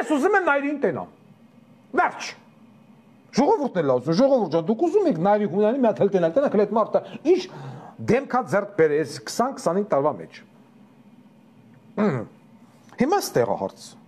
Ես ուզում եմ նայրին տենամ։ Վերջ։ Ժողովուրդն էլ ասում, ժողովուրդ ջան, դուք ուզում եք նայրի Հունանի մի հատ էլ տենալ, տենաք այդ մարդը ինչ դեմքա ձեռք բերես 20-25 տարվա մեջ։ Հիմա ստեղա հարց։